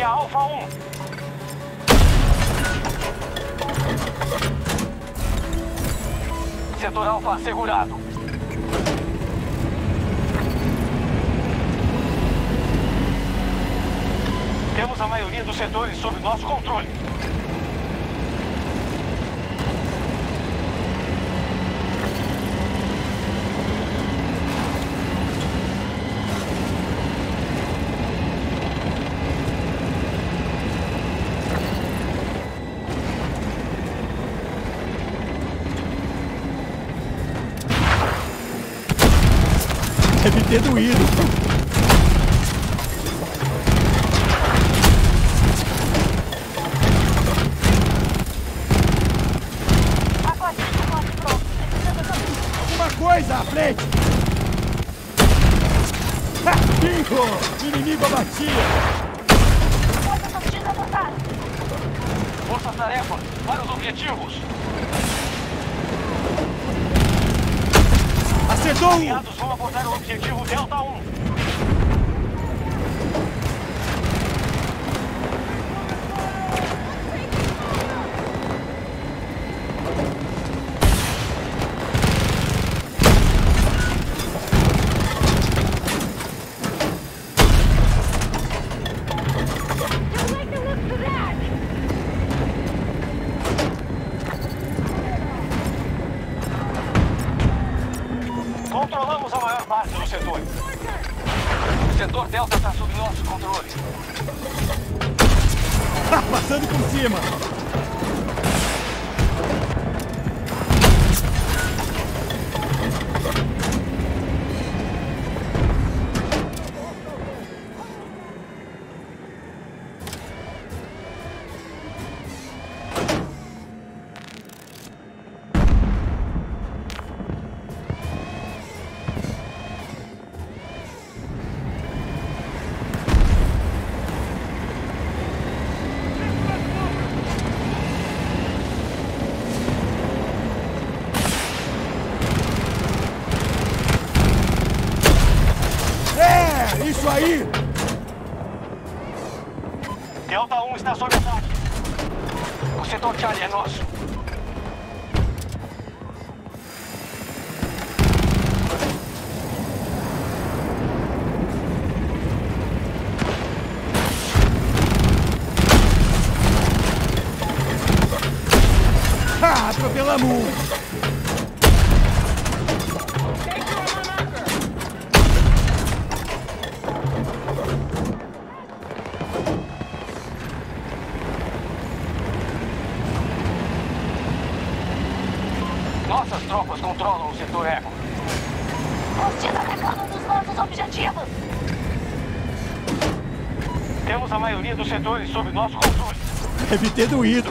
a Alfa 1. Setor Alfa assegurado. Temos a maioria dos setores sob nosso controle. Deve ter doído. Alguma coisa à frente! Bingo! Inimigo abatido! Força-tarefa para os objetivos. Acertou um! Aliados vão abordar o objetivo Delta 1. Controlamos a maior parte do setor. O setor Delta está sob nosso controle. Passando por cima! Isso aí! Delta 1 está sob ataque. O setor Charlie é nosso. Atropelamos um! Nossas tropas controlam o setor Eco. Hostis atacando dos nossos objetivos. Temos a maioria dos setores sob nosso controle. Deve ter doído.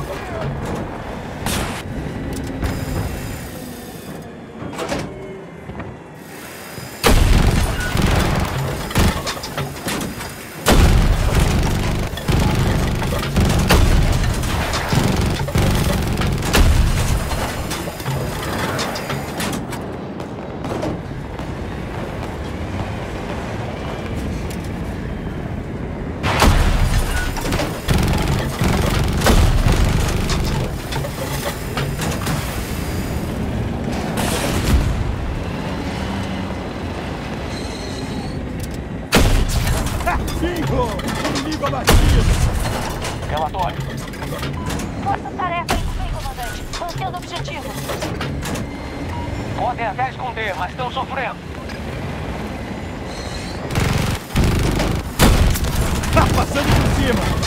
Bingo! Inimigo abatido! Relatório. Força-tarefa indo bem, comandante. Mantendo o objetivo. Podem até esconder, mas estão sofrendo. Passando por cima!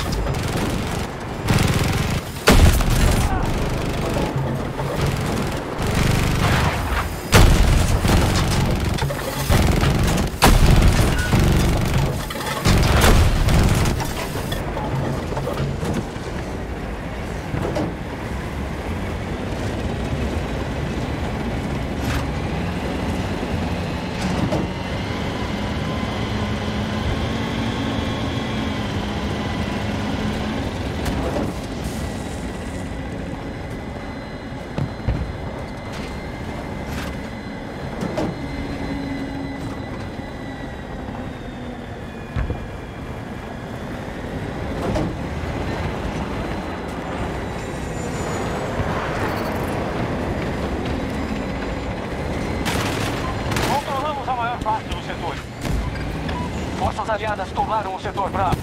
aliadas tomaram o setor Bravo.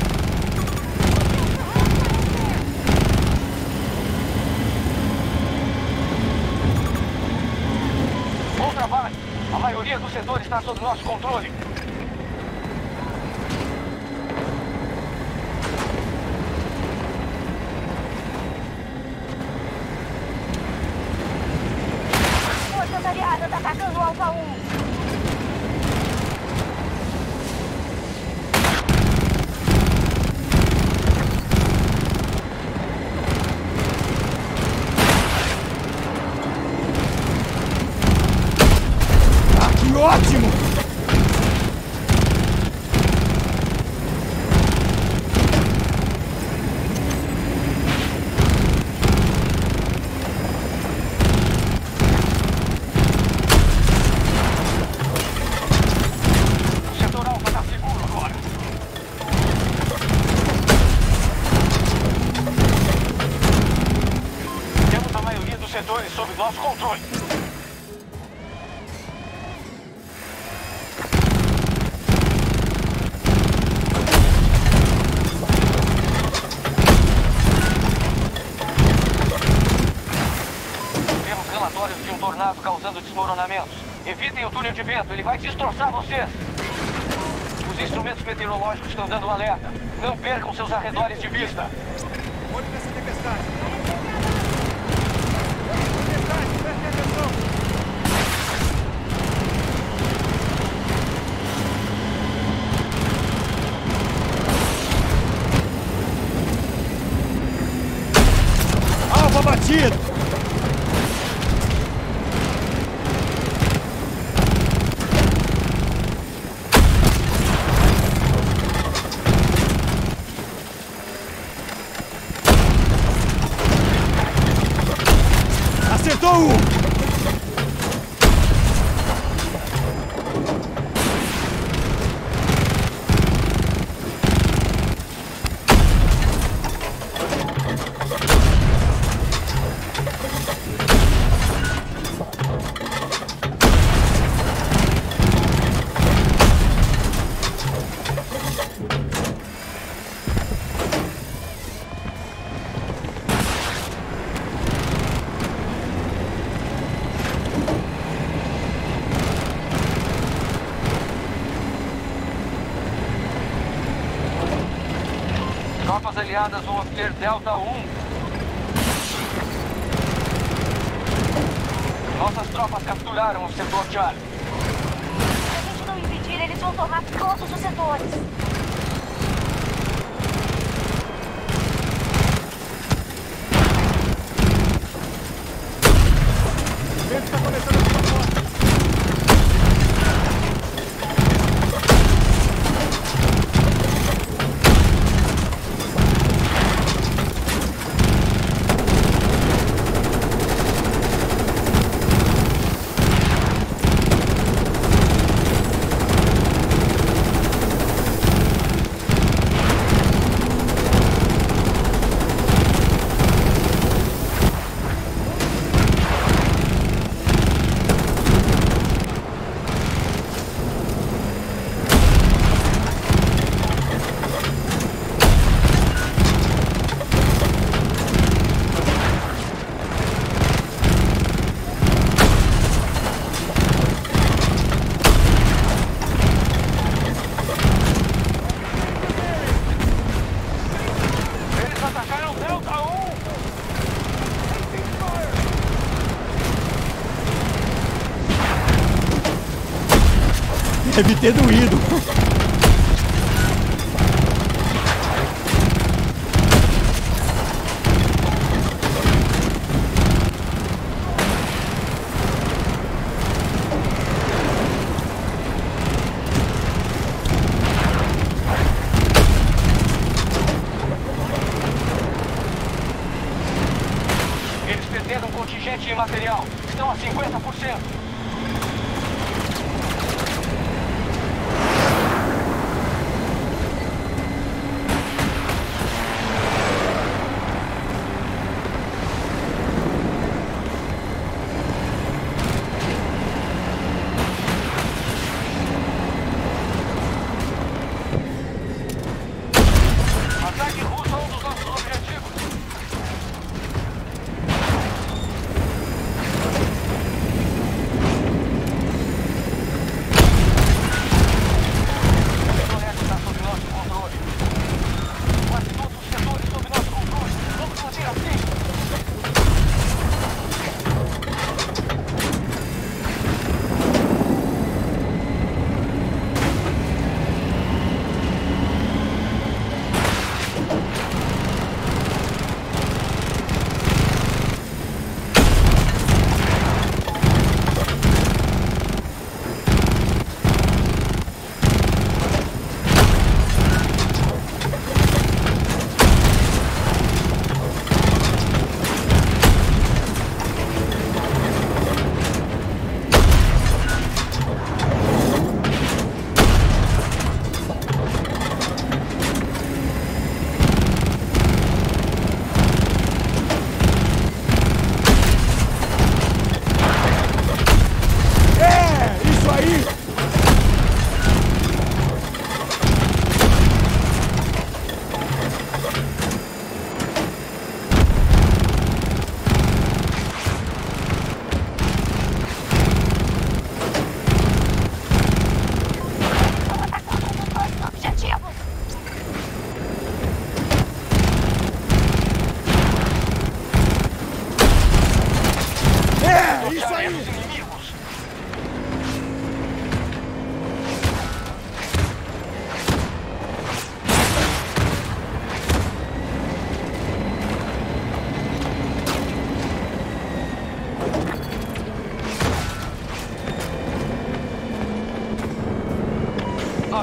Bom trabalho. A maioria do setor está sob nosso controle. Forças aliadas atacando o Alfa 1. Que ótimo! O setor Alfa está seguro agora. Temos a maioria dos setores sob nosso controle. De um tornado causando desmoronamentos. Evitem o túnel de vento, ele vai destroçar vocês. Os instrumentos meteorológicos estão dando alerta. Não percam seus arredores de vista. Olhe nessa tempestade. Tempestade, prestem atenção. Alvo abatido. Acertou um! Tropas aliadas vão obter Delta 1. Nossas tropas capturaram o setor Charlie. Se a gente não impedir, eles vão tomar todos os setores. O vento está começando a ficar forte. Deve ter doído. Eles perderam contingente e material. Estão a 50%.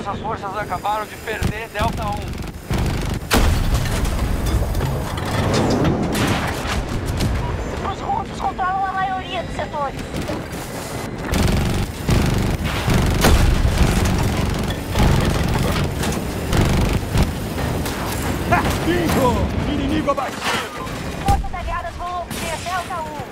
Nossas forças acabaram de perder Delta 1. Os russos controlam a maioria dos setores. Bingo! Inimigo abatido! Forças aliadas vão obter Delta 1.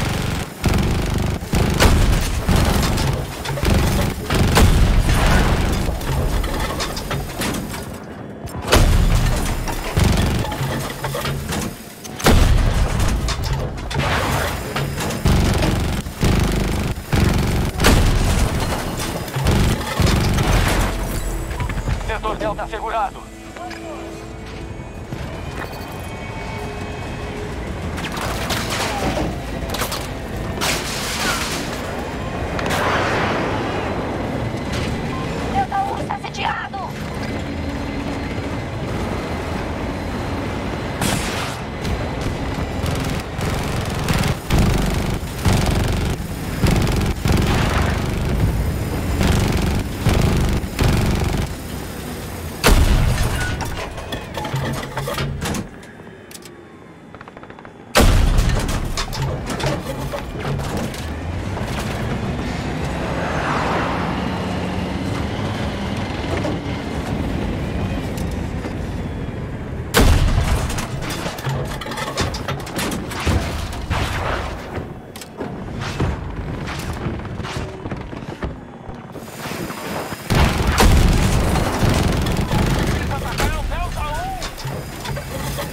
Setor Delta assegurado. Delta 1 está sediado. Eles atacaram Delta 1.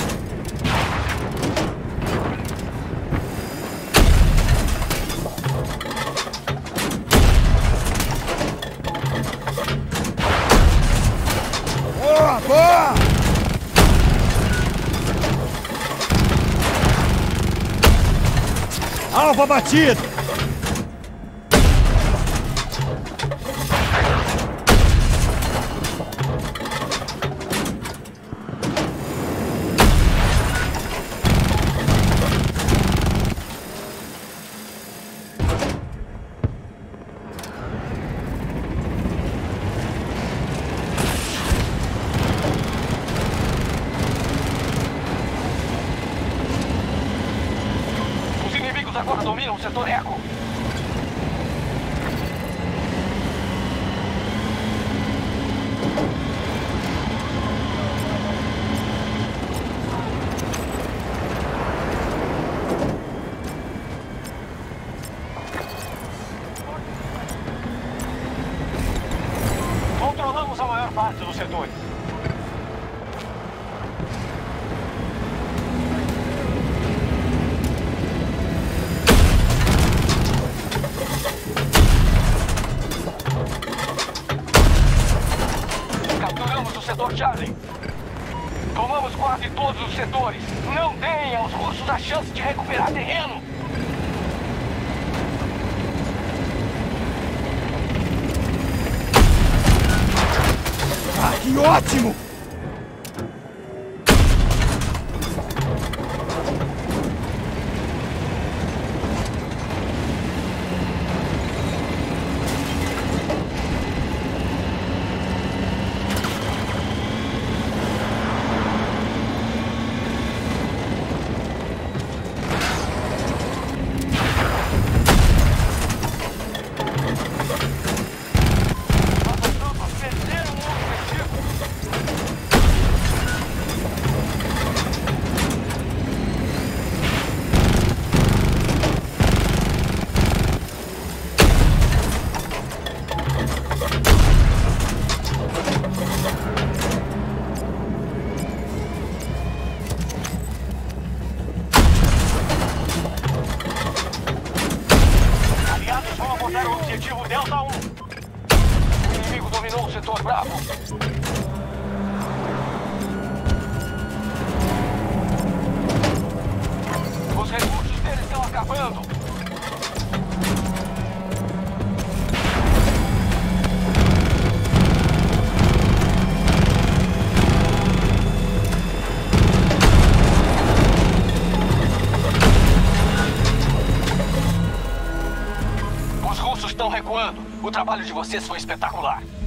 Boa, boa! Alvo abatido! Os inimigos agora dominam o setor Eco. Controlamos a maior parte dos setores. Capturamos o setor Charlie. Tomamos quase todos os setores. Não deem aos russos a chance de recuperar terreno. Ah, que ótimo! Nossas tropas perderam o objetivo. Aliados vão abordar o objetivo Delta 1. O inimigo dominou o setor Bravo. Os recursos deles estão acabando. Os russos estão recuando. O trabalho de vocês foi espetacular.